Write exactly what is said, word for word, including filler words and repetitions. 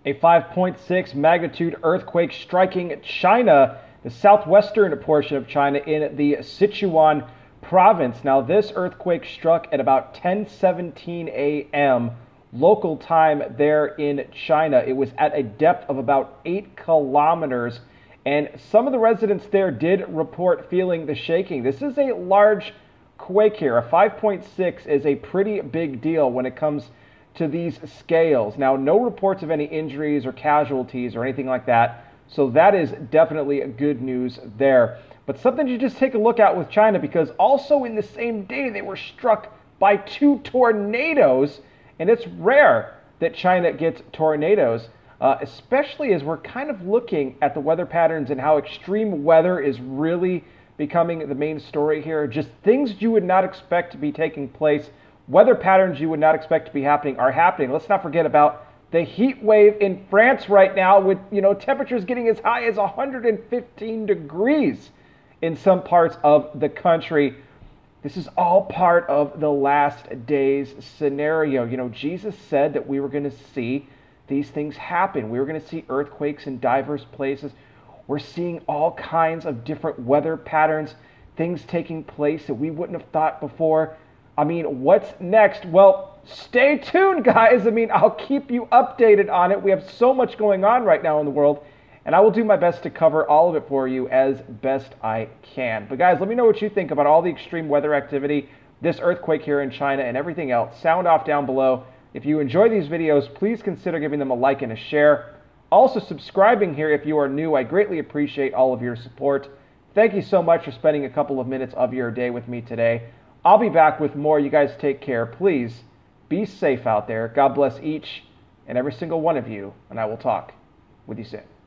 A five point six magnitude earthquake striking China, the southwestern portion of China in the Sichuan province. Now, this earthquake struck at about ten seventeen a m local time there in China. It was at a depth of about eight kilometers, and some of the residents there did report feeling the shaking. This is a large quake here. A five point six is a pretty big deal when it comes to these scales. Now, no reports of any injuries or casualties or anything like that, so that is definitely good news there. But something to just take a look at with China, because also in the same day they were struck by two tornadoes, and it's rare that China gets tornadoes, uh, especially as we're kind of looking at the weather patterns and how extreme weather is really becoming the main story here. Just things you would not expect to be taking place, weather patterns you would not expect to be happening are happening. Let's not forget about the heat wave in France right now, with, you know, temperatures getting as high as one hundred fifteen degrees in some parts of the country. This is all part of the last days scenario. You know, Jesus said that we were going to see these things happen. We were going to see earthquakes in diverse places. We're seeing all kinds of different weather patterns, things taking place that we wouldn't have thought before. I mean, what's next? Well, stay tuned, guys. I mean, I'll keep you updated on it. We have so much going on right now in the world, and I will do my best to cover all of it for you as best I can. But guys, let me know what you think about all the extreme weather activity, this earthquake here in China, and everything else. Sound off down below. If you enjoy these videos, please consider giving them a like and a share. Also, subscribing here if you are new. I greatly appreciate all of your support. Thank you so much for spending a couple of minutes of your day with me today. I'll be back with more. You guys take care. Please be safe out there. God bless each and every single one of you, and I will talk with you soon.